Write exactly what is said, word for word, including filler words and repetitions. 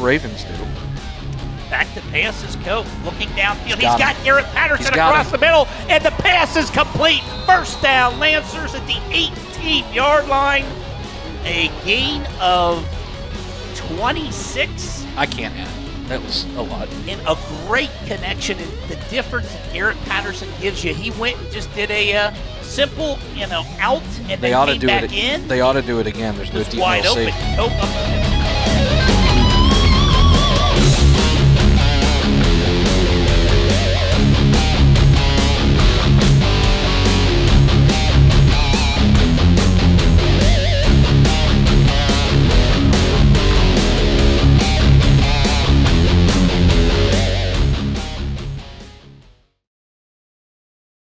Ravens do. Back to pass is Cope, looking downfield. He's got, got Garrett Patterson got across him. the middle, and the pass is complete. First down, Lancers at the eighteen-yard line. A gain of twenty-six. I can't add. That was a lot. And a great connection. And the difference that Garrett Patterson gives you, he went and just did a uh, simple, you know, out, and They then ought to came do back it. in. They ought to do it again. There's no Just deep wide ball open. safety. Cope up